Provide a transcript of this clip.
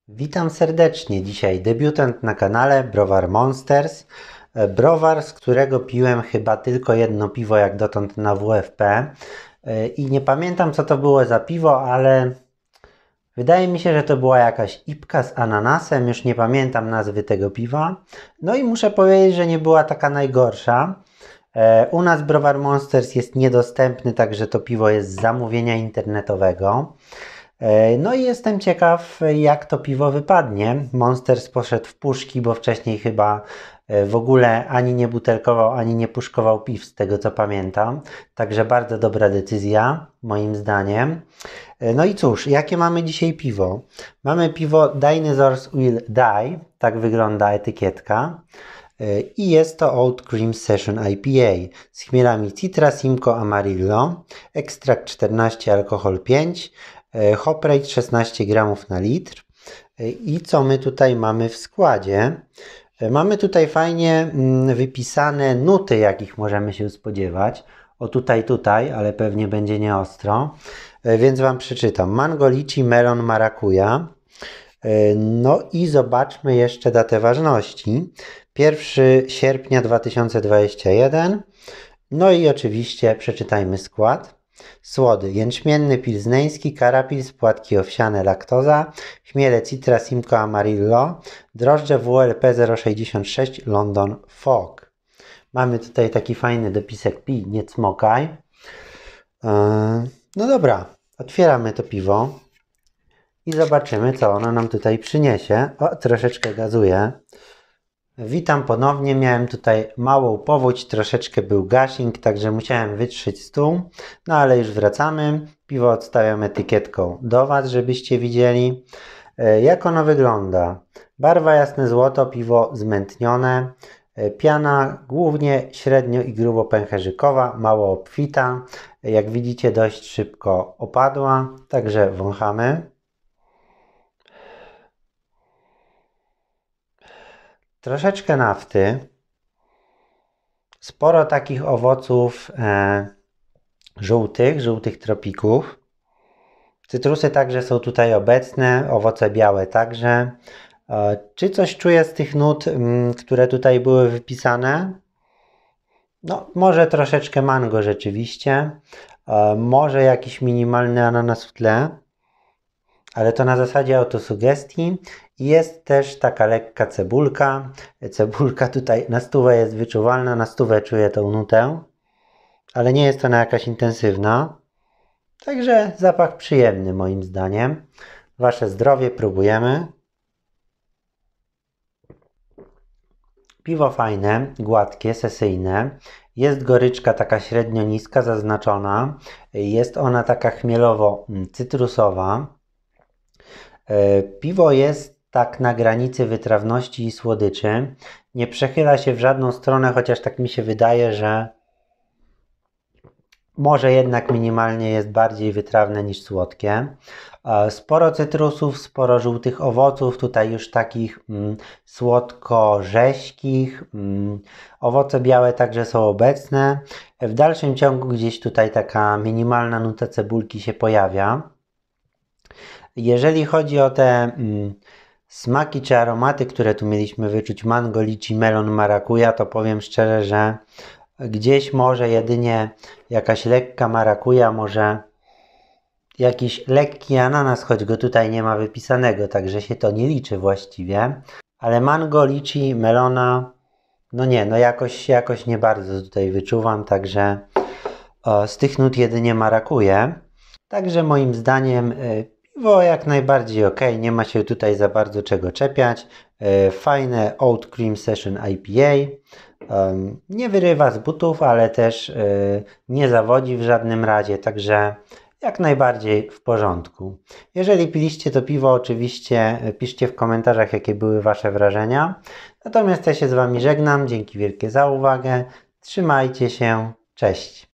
Witam serdecznie. Dzisiaj debiutant na kanale Browar Monsters. Browar, z którego piłem chyba tylko jedno piwo jak dotąd na WFP. I nie pamiętam, co to było za piwo, ale wydaje mi się, że to była jakaś IPka z ananasem. Już nie pamiętam nazwy tego piwa. No i muszę powiedzieć, że nie była taka najgorsza. U nas Browar Monsters jest niedostępny, także to piwo jest z zamówienia internetowego. No i jestem ciekaw, jak to piwo wypadnie. Monsters poszedł w puszki, bo wcześniej chyba w ogóle ani nie butelkował, ani nie puszkował piw, z tego co pamiętam. Także bardzo dobra decyzja, moim zdaniem. No i cóż, jakie mamy dzisiaj piwo? Mamy piwo Dinosaurs Will Die, tak wygląda etykietka. I jest to Old Cream Session IPA z chmielami Citra, Simcoe, Amarillo, ekstrakt 14, alkohol 5, hop rate 16 gramów na litr. I co my tutaj mamy w składzie? Mamy tutaj fajnie wypisane nuty, jakich możemy się spodziewać. O tutaj, ale pewnie będzie nieostro. Więc Wam przeczytam. Mango, lichi, melon, marakuja. No i zobaczmy jeszcze datę ważności. 1 sierpnia 2021. No i oczywiście przeczytajmy skład. Słody: jęczmienny pilzneński, karapils, płatki owsiane, laktoza, chmiele Citra, Simcoe, Amarillo, drożdże WLP 066 London Fog. Mamy tutaj taki fajny dopisek pij, nie cmokaj. No dobra, otwieramy to piwo i zobaczymy, co ono nam tutaj przyniesie. O, troszeczkę gazuje. Witam ponownie. Miałem tutaj małą powódź, troszeczkę był gushing, także musiałem wytrzeć stół. No ale już wracamy. Piwo odstawiam etykietką do Was, żebyście widzieli. Jak ono wygląda? Barwa jasne złoto, piwo zmętnione. Piana głównie średnio i grubo pęcherzykowa, mało obfita. Jak widzicie, dość szybko opadła, także wąchamy. Troszeczkę nafty, sporo takich owoców żółtych tropików. Cytrusy także są tutaj obecne, owoce białe także. Czy coś czuję z tych nut, które tutaj były wypisane? No, może troszeczkę mango rzeczywiście, może jakiś minimalny ananas w tle, ale to na zasadzie autosugestii. Jest też taka lekka cebulka. Cebulka tutaj na stówę jest wyczuwalna, na stówę czuję tą nutę, ale nie jest ona jakaś intensywna. Także zapach przyjemny moim zdaniem. Wasze zdrowie, próbujemy. Piwo fajne, gładkie, sesyjne. Jest goryczka taka średnio niska, zaznaczona. Jest ona taka chmielowo-cytrusowa. Piwo jest tak na granicy wytrawności i słodyczy. Nie przechyla się w żadną stronę, chociaż tak mi się wydaje, że może jednak minimalnie jest bardziej wytrawne niż słodkie. Sporo cytrusów, sporo żółtych owoców, tutaj już takich słodko-rześkich. Owoce białe także są obecne. W dalszym ciągu gdzieś tutaj taka minimalna nuta cebulki się pojawia. Jeżeli chodzi o te smaki czy aromaty, które tu mieliśmy wyczuć, mango, lichi, melon, marakuja, to powiem szczerze, że gdzieś może jedynie jakaś lekka marakuja, może jakiś lekki ananas, choć go tutaj nie ma wypisanego, także się to nie liczy właściwie. Ale mango, lichi, melona, no nie, no jakoś nie bardzo tutaj wyczuwam, także z tych nut jedynie marakuje. Także moim zdaniem piwo jak najbardziej ok, nie ma się tutaj za bardzo czego czepiać. Fajne Old Cream Session IPA. Nie wyrywa z butów, ale też nie zawodzi w żadnym razie, także jak najbardziej w porządku. Jeżeli piliście to piwo, oczywiście piszcie w komentarzach, jakie były Wasze wrażenia. Natomiast ja się z Wami żegnam. Dzięki wielkie za uwagę. Trzymajcie się. Cześć.